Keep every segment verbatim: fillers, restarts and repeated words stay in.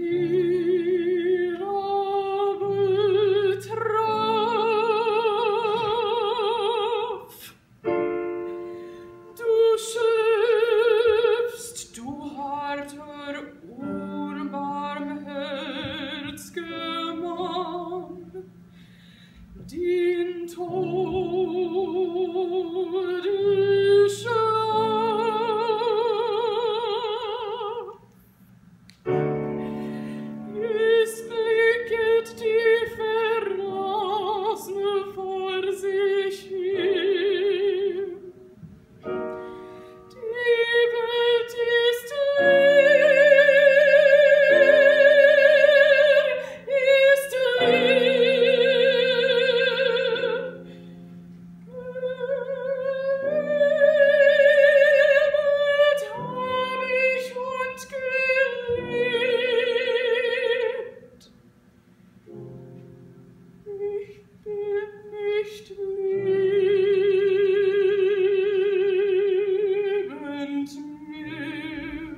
Den Tod schafft. Es blicket die Verlassene vor sich hin. Die Welt ist leer, ist leer. Gelebt hab ich und gelebt. Ich bin nicht lebend mehr.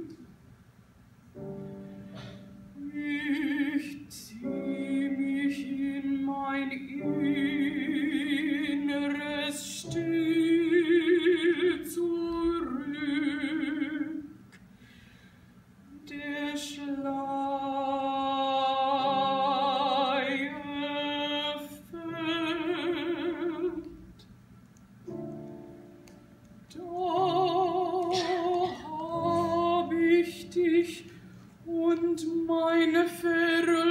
Ich zieh mich in mein Inneres still zurück. Der Schleier fällt. Da hab ich dich und meine Verlust